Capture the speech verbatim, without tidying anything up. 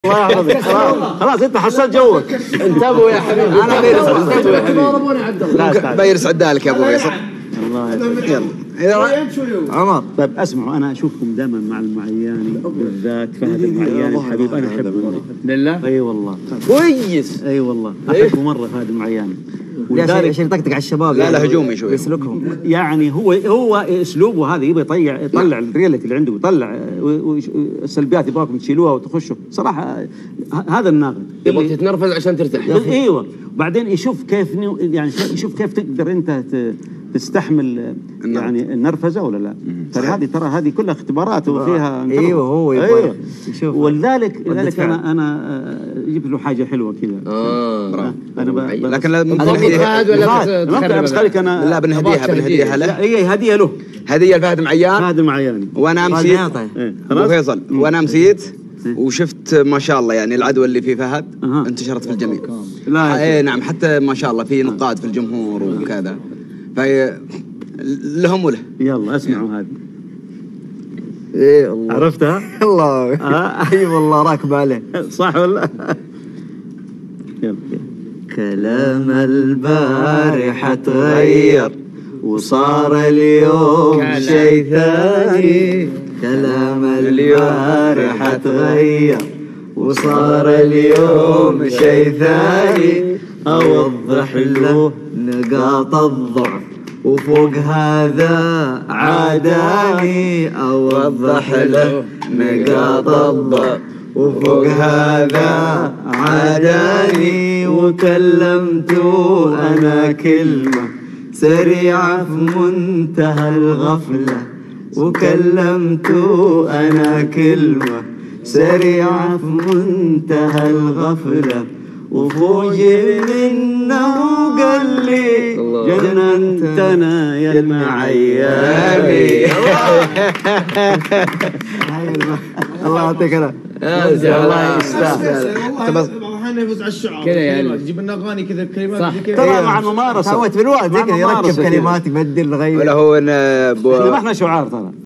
الله يحفظك. خلاص انت حصلت جوك. انتبهوا يا حبيبي. انا بيرس انتبهوا يا حبيبي. بيرس عدالك يا ابو فيصل. الله يلا يلا عمر. طيب اسمعوا، انا اشوفكم دائما مع المعياني بالذات فهد المعياني حبيب، انا احبه مره. لله؟ اي والله كويس. اي والله احبه مره فهد المعياني. ولذلك عشان يطقطق على الشباب. لا لا هجومي شوي يسلكهم. يعني هو هو اسلوبه هذا يبغى يطلع يطلع الريالتي اللي عنده، يطلع السلبيات يبغاكم تشيلوها وتخشوا صراحه. هذا الناقد يبغى تتنرفز عشان ترتاح. ايوه. بعدين يشوف كيف يعني يشوف كيف تقدر انت تستحمل يعني النرفزه ولا لا. ترى هذه ترى هذه كلها اختبارات وفيها. ايوه هو ايوه. ولذلك لذلك انا انا جبت له حاجه حلوه كذا. اه انا لكن لا ممكن فهد ولا ممكن بس خليك انا. لا بنهديها بنهديها له. هي هديه له. هديه لفهد معيان. فهد المعياني. وانا امسيت ابو فيصل وانا امسيت وشفت ما شاء الله يعني العدوى اللي في فهد انتشرت في الجميع. لا اي نعم، حتى ما شاء الله في نقاد في الجمهور وكذا، في لهم وله. يلا اسمعوا هذه. ايه الله عرفتها؟ الله اي والله راكب عليه. صح ولا؟ يلا. كلام البارحة تغير وصار اليوم شيء ثاني. كلام البارحة تغير وصار اليوم شيء ثاني. أوضح له نقاط الضعف وفوق هذا عاداني. أوضح له نقاط الضعف وفوق هذا عاداني. وكلمت أنا كلمة سريعة في منتهى الغفلة. وكلمت أنا كلمة سريعة في منتهى الغفلة. وفوجئ منه قال لي جننتنا يا المعياني. الله يعطيك العافية. الله يستاهل. احنا نفوز على الشعر كذا يعني جيب لنا اغاني كذا كلمات كذا. ترى مع الممارسه. سويت بالوقت يركب كلمات يبدل غير. ولا هو احنا ما احنا شعار ترى.